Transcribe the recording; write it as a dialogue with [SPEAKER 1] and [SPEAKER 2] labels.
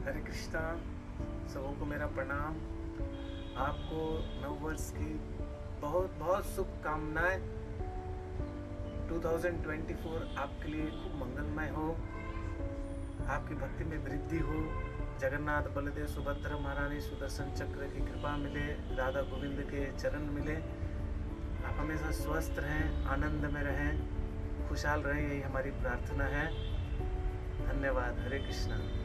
[SPEAKER 1] हरे कृष्णा। सबों को मेरा प्रणाम। आपको नववर्ष की बहुत बहुत शुभकामनाएं। 2024 आपके लिए खूब मंगलमय हो, आपकी भक्ति में वृद्धि हो, जगन्नाथ बलदेव सुभद्रा महारानी सुदर्शन चक्र की कृपा मिले, राधा गोविंद के चरण मिले। आप हमेशा स्वस्थ रहें, आनंद में रहें, खुशहाल रहें, यही हमारी प्रार्थना है। धन्यवाद। हरे कृष्णा।